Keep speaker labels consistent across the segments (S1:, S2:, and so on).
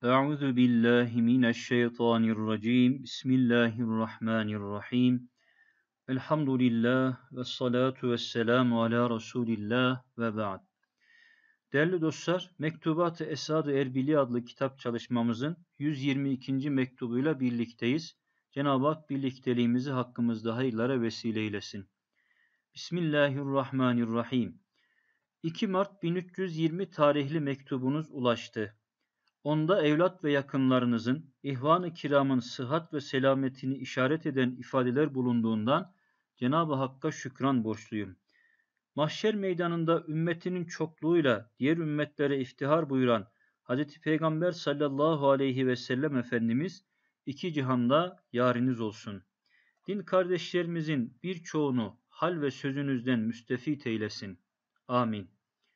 S1: Euzu billahi mineşşeytanirracim. Bismillahirrahmanirrahim. Elhamdülillah ve salatu vesselamu ala Resulillah ve ba'd. Değerli dostlar, Mektubat-ı Esad-ı Erbili adlı kitap çalışmamızın 122. mektubuyla birlikteyiz. Cenab-ı Hak birlikteliğimizi hakkımızda hayırlara vesile eylesin. Bismillahirrahmanirrahim. 2 Mart 1320 tarihli mektubunuz ulaştı. Onda evlat ve yakınlarınızın, ihvan-ı kiramın sıhhat ve selametini işaret eden ifadeler bulunduğundan Cenab-ı Hakk'a şükran borçluyum. Mahşer meydanında ümmetinin çokluğuyla diğer ümmetlere iftihar buyuran Hz. Peygamber sallallahu aleyhi ve sellem Efendimiz iki cihanda yariniz olsun. Din kardeşlerimizin birçoğunu hal ve sözünüzden müstefit eylesin. Amin.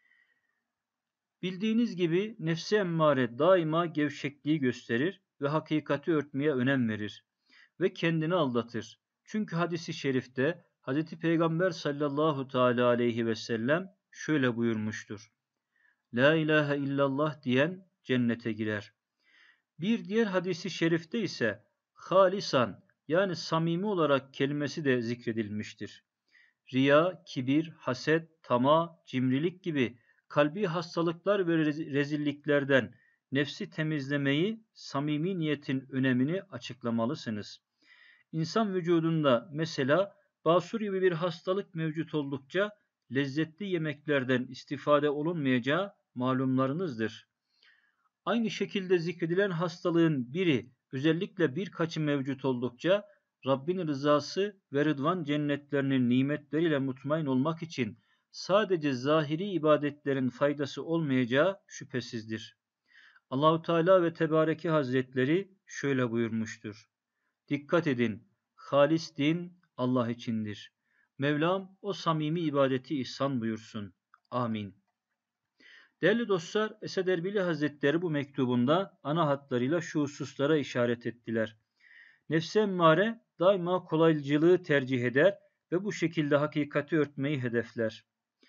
S1: Bildiğiniz gibi nefs-i emmare daima gevşekliği gösterir ve hakikati örtmeye önem verir ve kendini aldatır. Çünkü hadis-i şerifte Hz. Peygamber sallallahu teala aleyhi ve sellem şöyle buyurmuştur. La ilahe illallah diyen cennete girer. Bir diğer hadisi şerifte ise halisan yani samimi olarak kelimesi de zikredilmiştir. Riya, kibir, haset, tamah, cimrilik gibi kalbi hastalıklar ve rezilliklerden nefsi temizlemeyi, samimi niyetin önemini açıklamalısınız. İnsan vücudunda mesela basur gibi bir hastalık mevcut oldukça lezzetli yemeklerden istifade olunmayacağı malumlarınızdır. Aynı şekilde zikredilen hastalığın biri, özellikle birkaçı mevcut oldukça Rabbin rızası ve rıdvan cennetlerinin nimetleriyle mutmain olmak için sadece zahiri ibadetlerin faydası olmayacağı şüphesizdir. Allahu Teala ve Tebareke Hazretleri şöyle buyurmuştur. Dikkat edin, halis din Allah içindir. Mevlam o samimi ibadeti ihsan buyursun. Amin. Değerli dostlar, Esad Erbili Hazretleri bu mektubunda ana hatlarıyla şu hususlara işaret ettiler. Nefs-i emmare daima kolaycılığı tercih eder ve bu şekilde hakikati örtmeyi hedefler.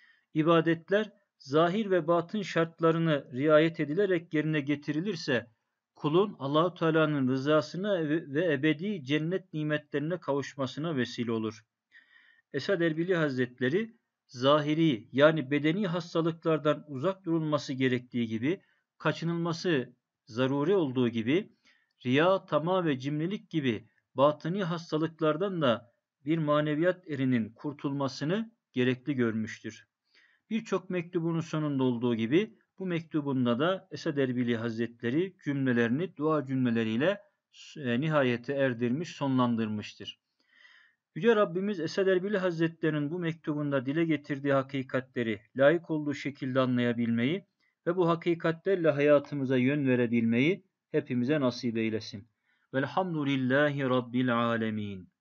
S1: İbadetler zahir ve batın şartlarını riayet edilerek yerine getirilirse kulun Allahu Teala'nın rızasına ve ebedi cennet nimetlerine kavuşmasına vesile olur. Esad Erbili Hazretleri zahiri yani bedeni hastalıklardan uzak durulması gerektiği gibi kaçınılması zaruri olduğu gibi riya, tamah ve cimrilik gibi batıni hastalıklardan da bir maneviyat erinin kurtulmasını gerekli görmüştür. Birçok mektubunun sonunda olduğu gibi bu mektubunda da Esad Erbili Hazretleri cümlelerini dua cümleleriyle nihayete erdirmiş, sonlandırmıştır. Yüce Rabbimiz Esad Erbili Hazretleri'nin bu mektubunda dile getirdiği hakikatleri layık olduğu şekilde anlayabilmeyi ve bu hakikatlerle hayatımıza yön verebilmeyi hepimize nasip eylesin. Velhamdülillahi Rabbil alemin.